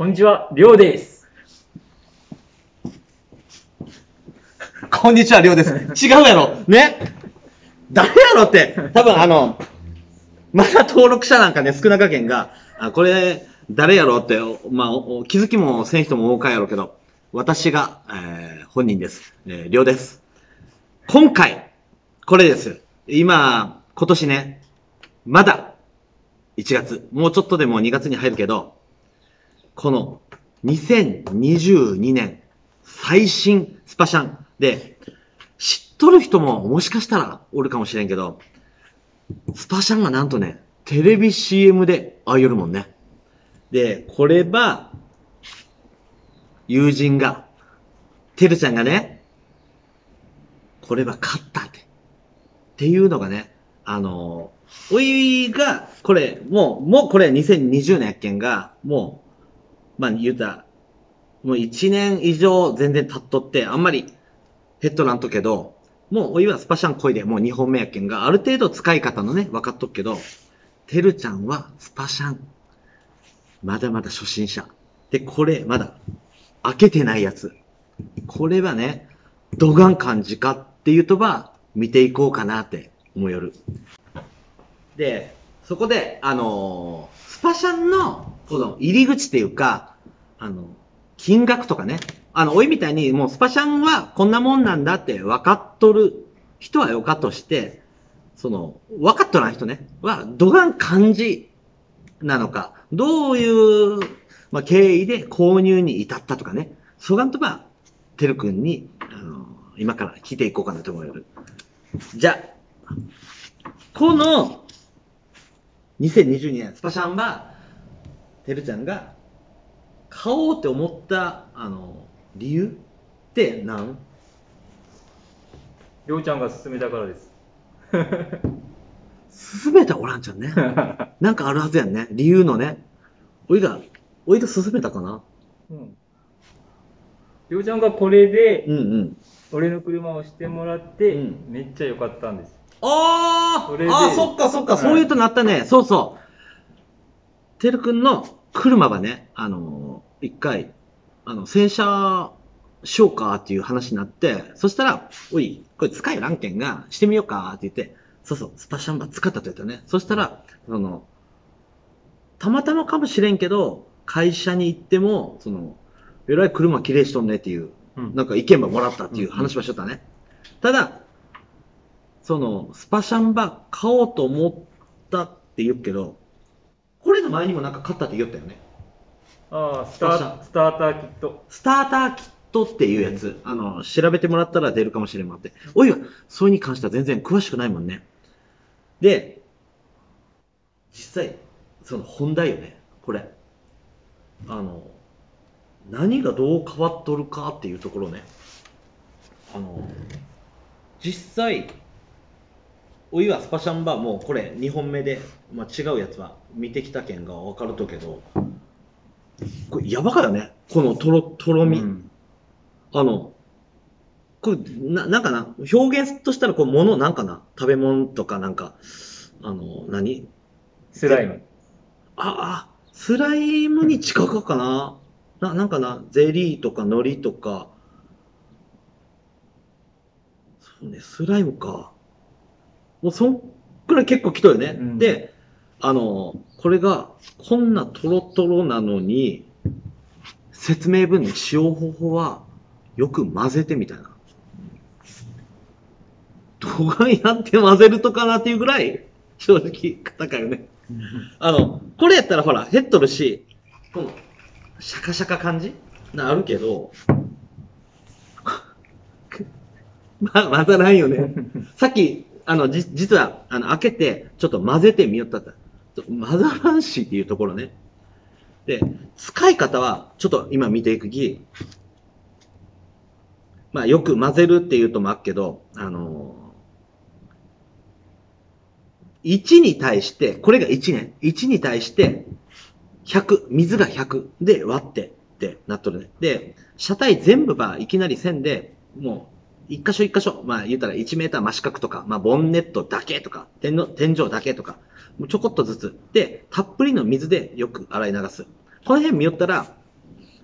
こんにちは、りょうです。 こんにちは、りょうです。違うやろ。ね。誰やろって。多分まだ登録者なんかね、少なかけんが、これ、誰やろって、まあ、気づきもせん人も多かやろうけど、私が、本人です。りょうです。今回、これです。今年ね、まだ、1月、もうちょっとでもう2月に入るけど、この、2022年、最新スパシャンで、知っとる人ももしかしたらおるかもしれんけど、スパシャンがなんとね、テレビ CM であいよるもんね。で、これは、友人が、てるちゃんがね、これは勝ったって。っていうのがね、おいが、これ、もうこれ2020年やっけんが、もう、まあ言うたら、もう1年以上全然経っとって、あんまりヘッドなんとけど、もうおいはスパシャン恋でもう2本目やっけんが、ある程度使い方のね、分かっとくけど、てるちゃんはスパシャン、まだまだ初心者。で、これ、まだ、開けてないやつ。これはね、どがん感じかっていうとば、見ていこうかなって思いよる。で、そこで、スパシャンの、この入り口っていうか、金額とかね、おいみたいに、もうスパシャンはこんなもんなんだって分かっとる人はよかとして、分かっとらん人ね、は、どがん感じなのか、どういう、まあ、経緯で購入に至ったとかね、そがんとば、てるくんに、今から聞いていこうかなと思います。じゃあ、この、2022年、スパシャンは、てるちゃんが、買おうって思った、理由って何？ りょうちゃんが勧めたからです。 勧めたおらんちゃんね。なんかあるはずやんね。理由のね。おいが勧めたかな？ うん。りょうちゃんがこれで、 うんうん。 俺の車をしてもらって、 うん、 めっちゃ良かったんです。 そっか、 はい、 そういうとなったね。そうそう。てるくんの車はね、一回、洗車しようかっていう話になって、そしたら、おい、これ使えらんけんが、してみようかって言って、そうそう、スパシャンバ使ったと言ったね。そしたら、たまたまかもしれんけど、会社に行っても、えらい車綺麗しとんねっていう、なんか意見ばもらったっていう話はしとったね。ただ、スパシャンバ買おうと思ったって言うけど、これの前にもなんか買ったって言ったよね。 スターターキット。 スターターキットっていうやつ、調べてもらったら出るかもしれんもんって。おいは、それに関しては全然詳しくないもんね。で、実際、本題よね、これ。何がどう変わっとるかっていうところね。実際、おいはスパシャンバーもこれ2本目で、まあ、違うやつは見てきたけんが分かるとけど、これやばかよね、このとろみ。これなんかな、表現としたらこう物なんかな、食べ物とかなんか、何スライム。 スライムに近くかな。なんかな、ゼリーとか海苔とか、そうね、スライムか。もうそんくらい結構来とるよね。で、これがこんなトロトロなのに、説明文に使用方法はよく混ぜてみたいな。どがんやって混ぜるとかなっていうぐらい、正直高いよね。これやったらほら、減っとるし、この、シャカシャカ感じあるけど、混ざらんよね。さっき、実は、開けて、ちょっと混ぜてみよったった。混ざらんしっていうところね。で、使い方は、ちょっと今見ていくき、まあ、よく混ぜるっていうともあっけど、1に対して、これが1ね。1に対して、100、水が100で割ってってなっとるね。で、車体全部がいきなり線で、もう、一箇所一箇所、まあ言ったら1メーター真四角とか、まあボンネットだけとか、天井だけとか、もうちょこっとずつ。で、たっぷりの水でよく洗い流す。この辺見よったら、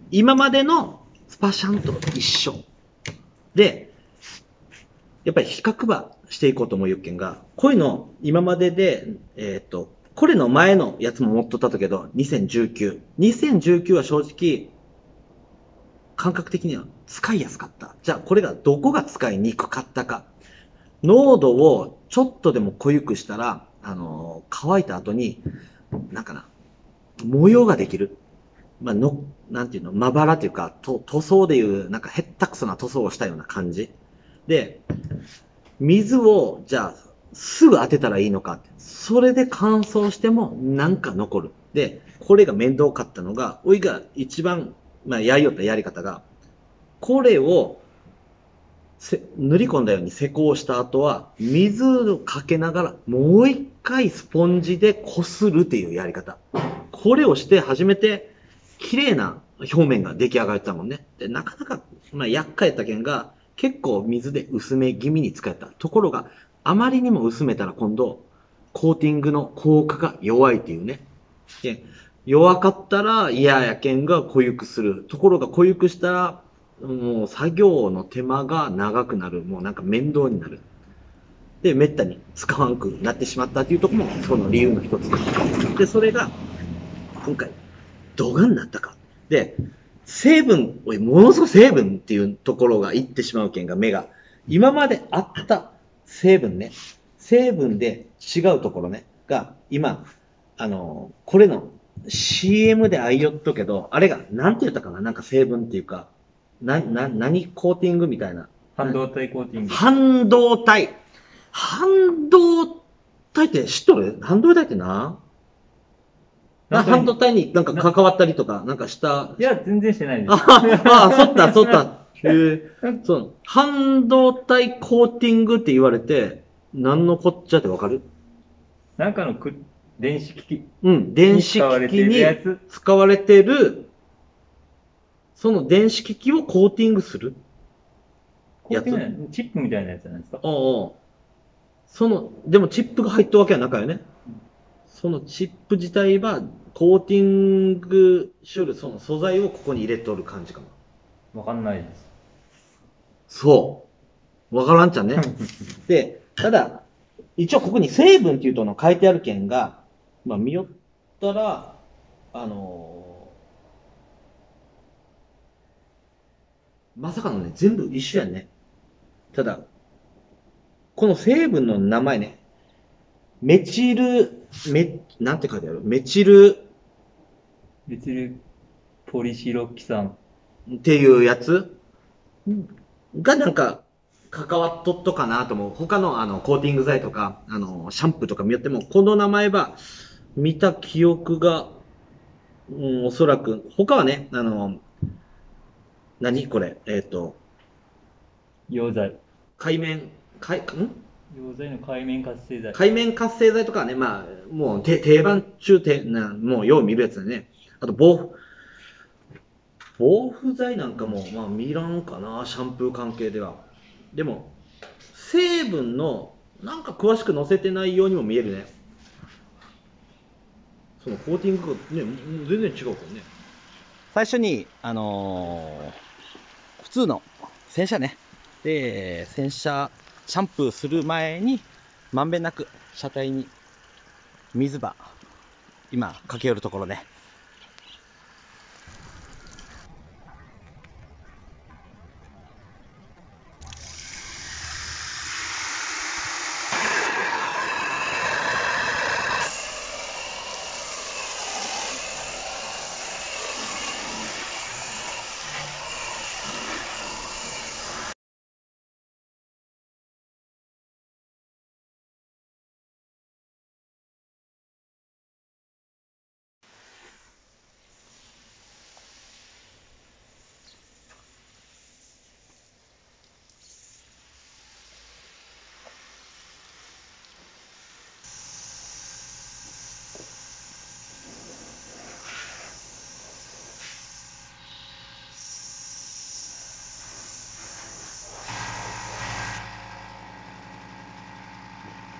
今までのスパシャンと一緒。で、やっぱり比較ばしていこうと思うけんが、こういうの、今までで、これの前のやつも持っとったけど、2019。2019は正直、感覚的には使いやすかった。じゃあ、これがどこが使いにくかったか。濃度をちょっとでも濃ゆくしたら、乾いた後に、なんかな、模様ができる。まあ、なんていうの、まばらというか、塗装でいう、なんかへったくそな塗装をしたような感じ。で、水を、じゃあ、すぐ当てたらいいのか。それで乾燥しても、なんか残る。で、これが面倒かったのが、おいが一番、やりよったやり方が、これを、塗り込んだように施工した後は、水をかけながら、もう一回スポンジでこするっていうやり方。これをして初めて、綺麗な表面が出来上がったもんね。で、なかなか、厄介やったけんが、結構水で薄め気味に使えた。ところが、あまりにも薄めたら今度、コーティングの効果が弱いっていうね。で、弱かったら嫌やけんが濃ゆくする。ところが濃ゆくしたら、もう作業の手間が長くなる。もうなんか面倒になる。で、めったに使わんくなってしまったっていうところもその理由の一つ。で、それが、今回、どがになったか。で、成分、ものすごい成分っていうところがいってしまうけんが、目が。今まであった成分ね、成分で違うところね、が、今、これの CM であいよっとけど、あれが、なんて言ったかな、なんか成分っていうか、何コーティングみたいな。 半導体コーティング。 半導体。半導体って知っとる？半導体って半導体になんか関わったりとか、なんかした。 いや、全然してないです。 そった。そう。半導体コーティングって言われて、何のこっちゃってわかる？ なんかの電子機器。 うん、電子機器に使われてる、その電子機器をコーティングするやつ。チップみたいなやつじゃないですか。 でもチップが入ったわけはなかよね。そのチップ自体は、コーティングしよる、その素材をここに入れとる感じかも。 わかんないです。 そう。わからんちゃんね。で、ただ、一応ここに成分っていうとの書いてある件が、見よったら、まさかのね、全部一緒やね。ただ、この成分の名前ね、なんて書いてある？メチルポリシロキサンっていうやつがなんか関わっとっとかなと思う。他のコーティング剤とか、シャンプーとか見よっても、この名前は見た記憶が、おそらく、他はね、何これ、 溶剤。溶剤の界面活性剤。 界面活性剤とかはね、もう定番中もうよう見るやつだね。あと、防腐剤なんかも、見らんかな、シャンプー関係では。でも、成分の、なんか詳しく載せてないようにも見えるね。そのコーティングがね、全然違うからね。最初に、普通の洗車ね。で、洗車、シャンプーする前に、まんべんなく車体に水場、今かけよるところね。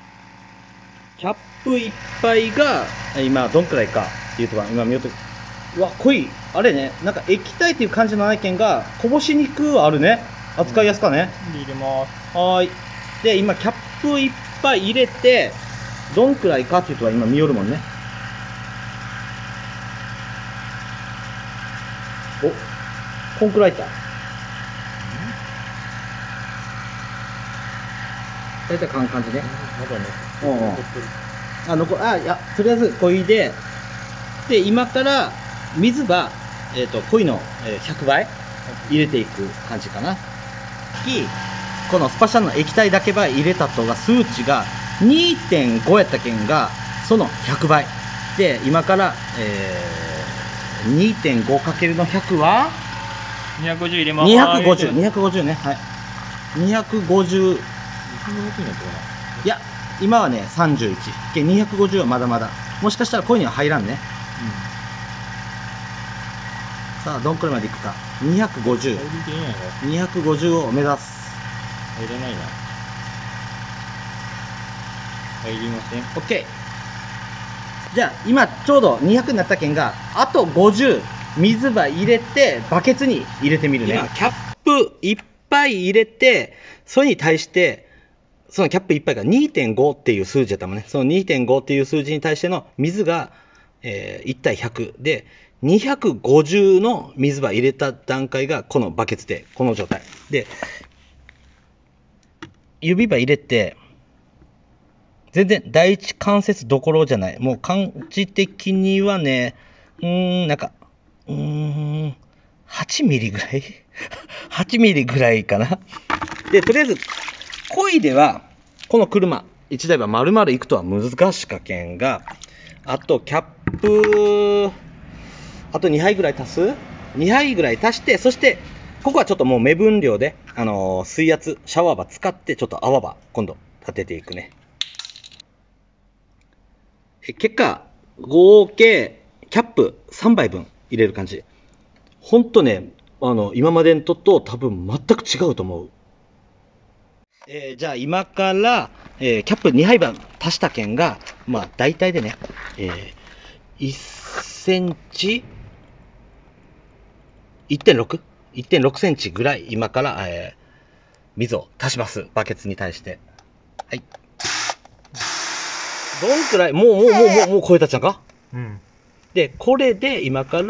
キャップいっぱいが、今どんくらいかっていうと今見ようと、 うわ、濃い。あれね、なんか液体っていう感じのないけんが、こぼしにくはあるね。扱いやすかね。 入れます。 はーい。で、今、キャップいっぱい入れて、どんくらいかっていうとは今見よるもんね。お、こんくらいか。大体こんな感じね。 まだね。 うんうん残ってる。 いや、とりあえずこいで、で、今から水は、濃いの100倍入れていく感じかな。このスパシャンの液体だけば入れたとが数値が 2.5 やったけんが、その100倍。で、今から、2.5× の100は 250入れます。 250、250ね。はい。250、 250になってかいや、今はね、31。250はまだまだ。もしかしたらこういうには入らんね。 な。 さあ、どんくらいまでいくか。 入 250。 りきれないの 250を目指す。 入れないな。入りません。 OK。じゃあ、今ちょうど200になったけんが、あと50、水ば入れて、バケツに入れてみるね。今、キャップいっぱい入れて、それに対して、そのキャップいっぱいが 2.5 っていう数字だったもんね。その 2.5 っていう数字に対しての水が、1対100で、250の水ば入れた段階がこのバケツで、この状態。で、指ば入れて、全然第一関節どころじゃない。もう感じ的にはね、なんか、8ミリぐらい8ミリぐらいかな。で、とりあえず、漕いでは、この車、1台は丸々行くとは難しかけんが、あと、キャップ、あと2杯ぐらい足す ?2 杯ぐらい足して、そして、ここはちょっともう目分量で、水圧、シャワーバー使って、ちょっと泡ば、今度、立てていくね。結果、合計、キャップ3杯分入れる感じ。ほんとね、今までのと多分全く違うと思う。じゃあ今から、キャップ2杯分足した件が、まあ大体でね、1センチ 1.6 センチぐらい今から、水を足します。バケツに対して。はい。どんくらいもう超えたっちゃんか？ うん。 で、これで今から、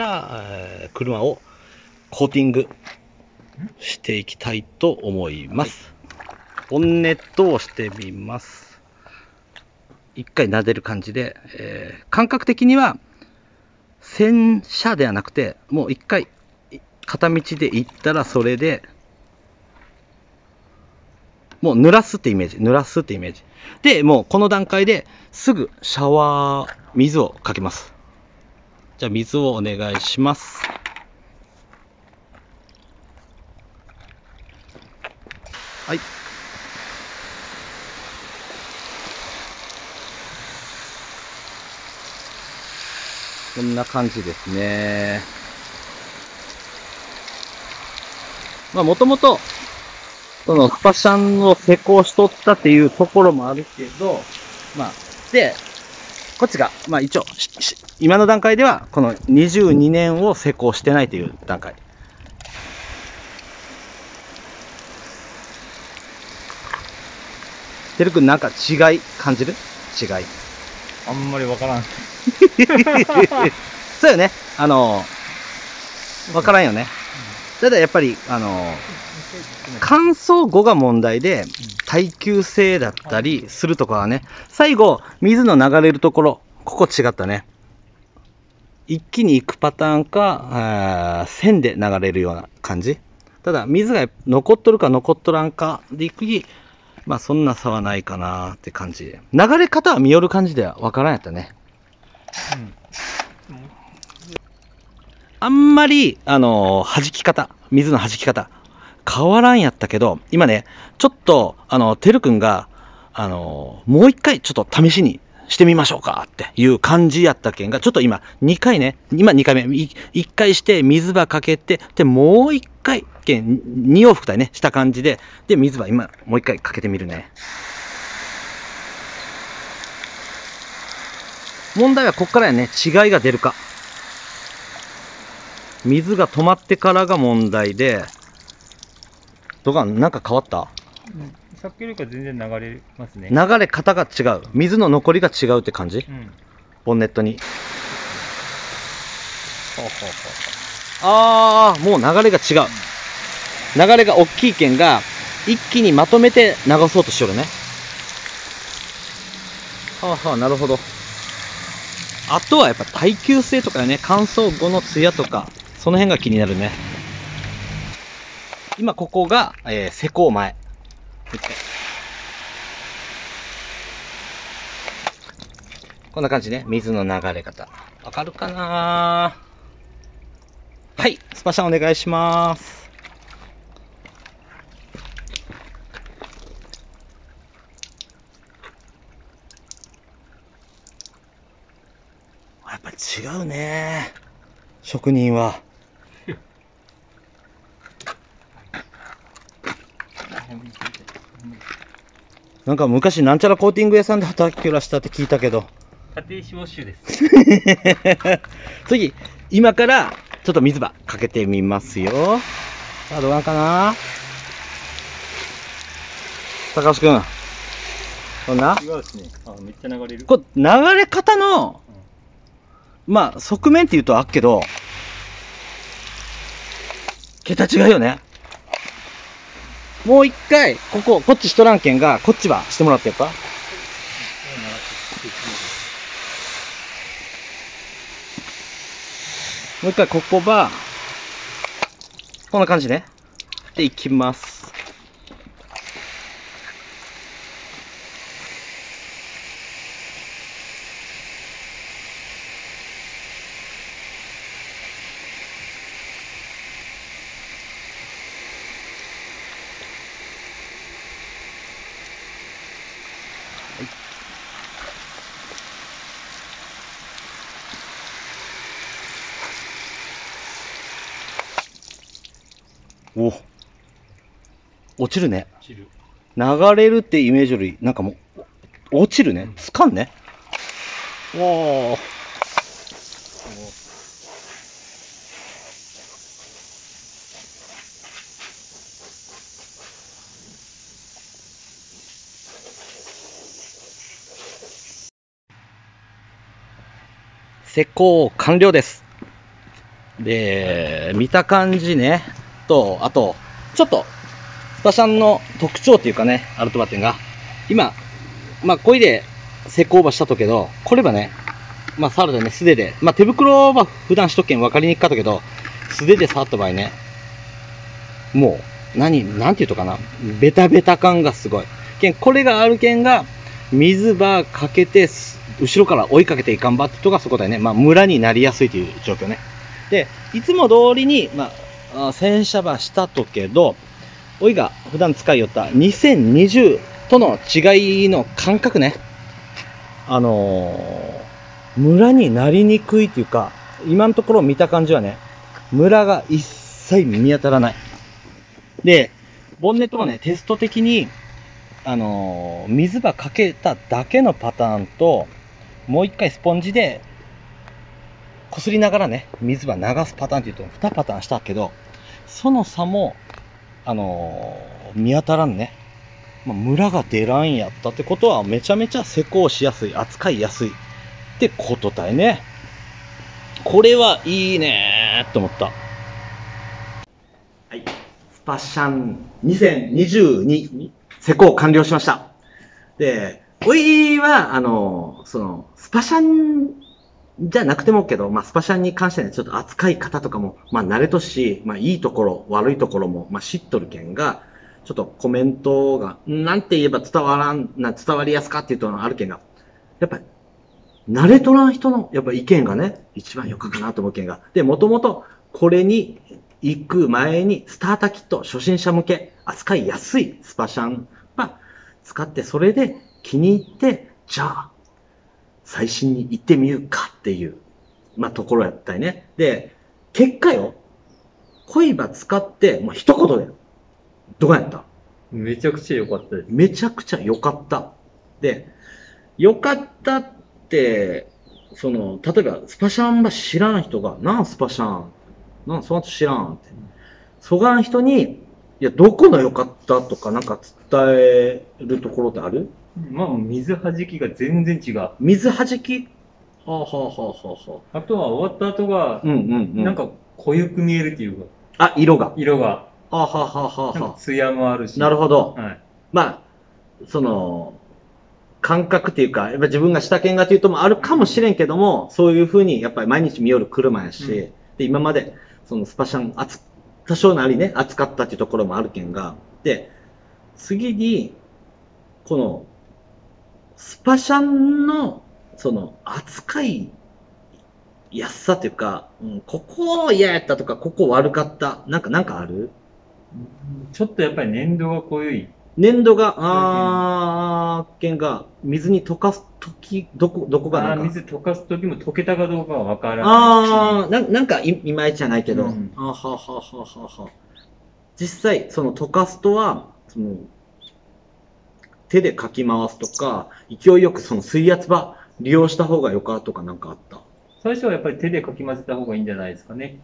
車をコーティングしていきたいと思います。ボンネットをしてみます。一回撫でる感じで、感覚的には洗車ではなくて、もう一回片道で行ったらそれで、もう濡らすってイメージ。で、もうこの段階ですぐシャワー、水をかけます。じゃあ水をお願いします。はい。こんな感じですね。まあもともと、そのスパシャンを施工しとったっていうところもあるけど、まあ、で、こっちが、まあ一応、今の段階では、この22年を施工してないという段階。てるくんなんか違い感じる？違い。 あんまりわからん。 そうよね。わからんよね。ただやっぱり、乾燥後が問題で、耐久性だったりするところはね、最後、水の流れるところ、ここ違ったね。一気に行くパターンか、線で流れるような感じ。ただ、水が残っとるか残っとらんかでいくに、まあそんな差はないかなって感じで。流れ方は見よる感じではわからんやったね。あんまり、弾き方、水の弾き方、変わらんやったけど、今ね、ちょっと、てるくんが、もう一回ちょっと試しにしてみましょうかっていう感じやったけんが、ちょっと今、2回ね、今2回目、1回して水場かけて、で、もう1回、2往復だね、した感じで、で、水場今、もう1回かけてみるね。問題はこっからやね、違いが出るか。 水が止まってからが問題で、なんか変わった？ さっきよりか全然流れますね。 流れ方が違う。水の残りが違うって感じ？ボンネットに。ああ、もう流れが違う。流れが大きいけんが、一気にまとめて流そうとしよるね。なるほど。あとはやっぱ耐久性とかよね。乾燥後のツヤとか、その辺が気になるね。今ここが、施工前。こんな感じね。水の流れ方。わかるかな？はい、スパシャンお願いします。やっぱ違うね。職人は。なんか昔なんちゃらコーティング屋さんで働きらしたって聞いたけど。 家庭司法集です。 次、今からちょっと水場かけてみますよ。さあ、どうなんかな？高橋くん。どんな？ 違うですね。めっちゃ流れる。 これ流れ方の、まあ、側面って言うとあっけど、桁違うよね。もう一回、こっちしとらんけんが、こっちはしてもらってやっぱ。もう一回ここは、こんな感じね。で、いきます。お、落ちるね。 落ちる。 流れるってイメージより、なんかもう、落ちるね。つかんね。おー。施工完了です。で、見た感じね。あと、ちょっと、スパシャンの特徴っていうかね、アルトバテンが、今、まあ、こいで施工ばしたとけど、こればね、まあ、触るとね、素手で、まあ、手袋は普段しとけん分かりにくかったけど、素手で触った場合ね、もう、なんて言うとかな、ベタベタ感がすごい。これがあるけんが、水場かけて、後ろから追いかけていかんばってとがそこだよね。まあ、ムラになりやすいという状況ね。で、いつも通りに、まあ、洗車場したとけど、おいが普段使いよった2020との違いの感覚ね。ムラになりにくいっていうか、今のところ見た感じはね、ムラが一切見当たらない。で、ボンネットはね、テスト的に、水場かけただけのパターンと、もう一回スポンジで、こすりながらね、水場流すパターンっていうと2パターンしたけど、その差も、見当たらんね。まあ、ムラが出らんやったってことは、めちゃめちゃ施工しやすい、扱いやすいってことだよね。これはいいねーと思った。はい。スパシャン2022施工完了しました。で、おいは、スパシャンじゃなくてもけど、まあ、スパシャンに関しては、ね、ちょっと扱い方とかも、まあ、慣れとし、まあ、いいところ、悪いところも、まあ、知っとるけんが、ちょっとコメントが、なんて言えば伝わりやすかっていうとあるけんが、やっぱり、慣れとらん人の、やっぱ意見がね、一番よかかなと思うけんが。で、もともと、これに行く前に、スターターキット、初心者向け、扱いやすいスパシャンは、使って、それで気に入って、じゃあ、最新に行ってみるかっていう、まあ、ところやったりね。で、結果よ、恋バ使って、まあ、一言で、どうやった？ めちゃくちゃ良かったです。 めちゃくちゃ良かった。で、良かったって、例えば、スパシャンば知らん人が、なんスパシャンその人知らんって。そがん人に、いや、どこの良かったとかなんか伝えるところってある？ まあ、水弾きが全然違う。 水弾き？はあはあはあはあはあ。 あとは終わった後が、 うんうんうん。 なんか濃ゆく見えるっていうか、 あ、色が。 色が、 はあはあはあはあなんはあ。 か艶もあるし。 なるほど。 はい。 まあ、その、感覚っていうか、やっぱ自分がした見がというともあるかもしれんけども、そういう風にやっぱり毎日見よる車やし、で、今まで、そのスパシャン多少なりね、扱ったっていうところもあるけんが、で、次に、この、スパシャンの、その、扱いやすさというか、ここ嫌やったとか、ここ悪かった、なんかある？ ちょっとやっぱり粘度が濃い。 粘土が、剣が水に溶かすとき、どこがなんか。 水溶かすときも溶けたかどうかはわからない。 なんかいまいちじゃないけど、はははは。実際、その溶かすとは、その、手でかき回すとか、勢いよくその水圧場利用した方がよかとかなんかあった？ 最初はやっぱり手でかき混ぜた方がいいんじゃないですかね。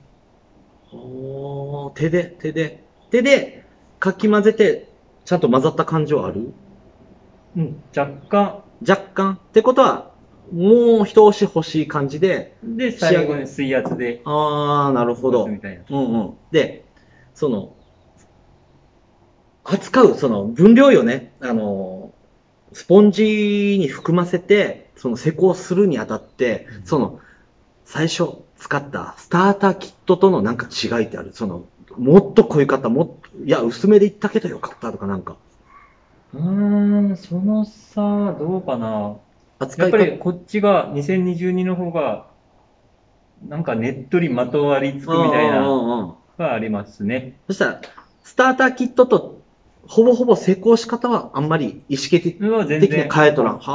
手でかき混ぜて、ちゃんと混ざった感じはある？ 若干。 若干。ってことは、もう一押し欲しい感じで。 で、最後に水圧で。 なるほど。 みたいな。 で、その、扱う、その分量よね。スポンジに含ませて、その施工するにあたって、その、最初使ったスターターキットとのなんか違いってある？その、もっと濃いかった、いや、薄めでいったけどよかったとかなんか。 その差はどうかな。やっぱりこっちが2022の方が、なんかねっとりまとわりつくみたいな、がありますね。 そしたら、スターターキットと、ほぼほぼ施工仕方はあんまり意識的に変えとらん。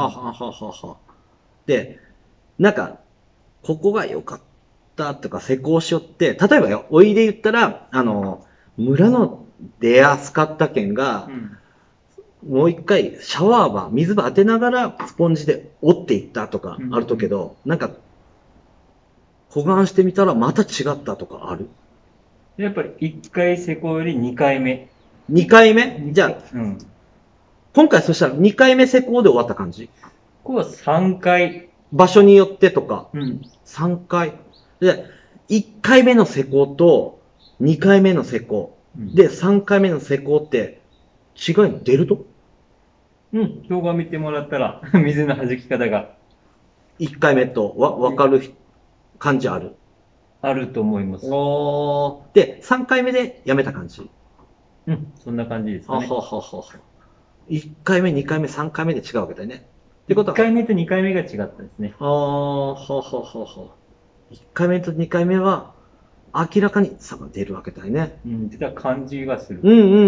で、なんか、ここが良かったとか施工しよって、例えばよ、おいで言ったら、村の出扱った件が、もう一回シャワーバー、水場当てながらスポンジで折っていったとかあるとけど、なんか、保管してみたらまた違ったとかある？ やっぱり1回施工より2回目。 2回目じゃあ、今回そしたら2回目施工で終わった感じ？ ここは3回。 場所によってとか。3回。で、1回目の施工と2回目の施工。で、3回目の施工って違い出ると？ 動画見てもらったら、水の弾き方が。 1回目と分かる感じある？ あると思います。 で、3回目でやめた感じ？ そんな感じですね。 1回目、2回目、3回目で違うわけだよね。ってことは 1回目と2回目が違ったですね。 1回目と2回目は明らかに差が出るわけだよね。 出た感じがする。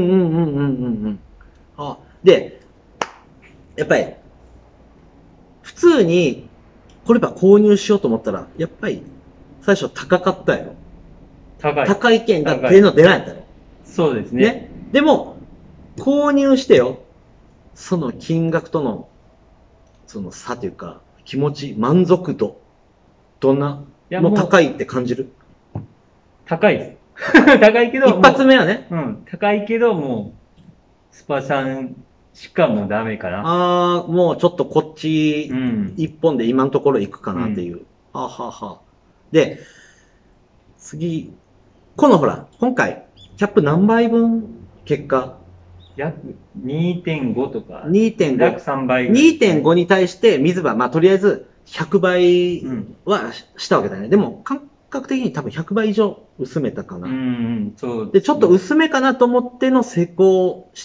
で、やっぱり、普通に、これば購入しようと思ったら、やっぱり、最初高かったやろ。高い券が手の出ないんだろ。 そうですね。 でも、購入してよ、その金額との、その差というか、気持ち、満足度、どんな、もう高いって感じる？ 高いです。高いけど、 一発目はね。 高いけど、もう、スパシャンしかもうダメかな。 もうちょっとこっち、一本で今のところ行くかなっていう。で、次、このほら、今回、キャップ何倍分結果？ 約 2.5 とか。 2.5。 約3倍。 2.5 に対して水場、とりあえず100倍はしたわけだね。でも、感覚的に多分100倍以上薄めたかな。 そうで、ちょっと薄めかなと思っての施工して、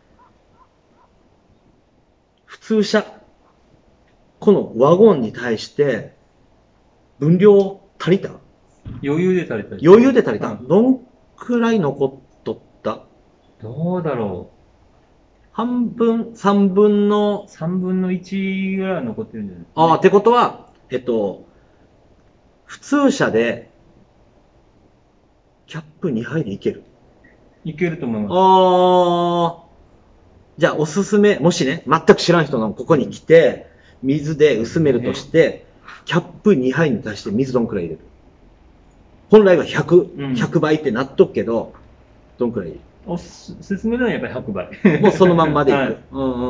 普通車、このワゴンに対して、分量足りた？ 余裕で足りた。 余裕で足りた。どんくらい残っとった？ どうだろう。 半分、3分の 3分の1ぐらいは残ってるんじゃないですか、 ってことは、普通車で、キャップ2杯でいける？ いけると思います。 じゃあおすすめ、もしね、全く知らん人のここに来て、水で薄めるとして、キャップ2杯に対して水どんくらい入れる？ 本来は100、 うん 100倍ってなっとくけど、どんくらい進めるのはやっぱり100倍。 もうそのまんまでいく。 はい、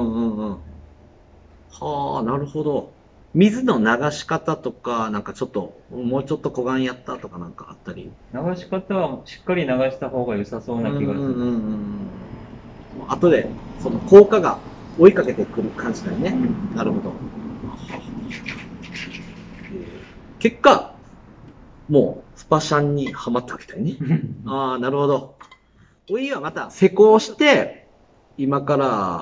はあ、なるほど。水の流し方とか、なんかちょっと、もうちょっと小眼やったとかなんかあったり。 流し方はしっかり流した方が良さそうな気がする。 後で、その効果が追いかけてくる感じだよね。なるほど。結果、もう、スパシャンにはまったわけだよね。ああ、なるほど。おいはまた施工して、今から、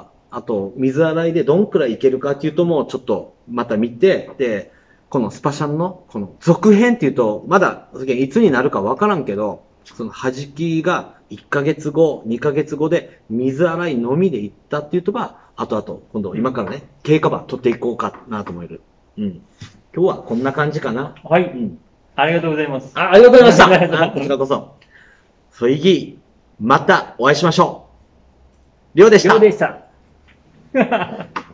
あと、水洗いでどんくらいいけるかっていうともうちょっとまた見て、で、このスパシャンの、この続編っていうと、まだ、いつになるかわからんけど、その弾きが1ヶ月後、2ヶ月後で水洗いのみでいったっていうとば、あとあと、今度今からね、経過版取っていこうかなと思える。うん。今日はこんな感じかな。 はい。 うん。 ありがとうございます。 ありがとうございましたこちらこそ。そいぎ、またお会いしましょう。りょうでした。 りょうでした。